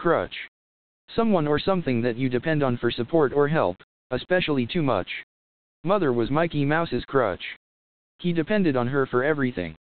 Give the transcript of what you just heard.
Crutch. Someone or something that you depend on for support or help, especially too much. Mother was Mickey Mouse's crutch. He depended on her for everything.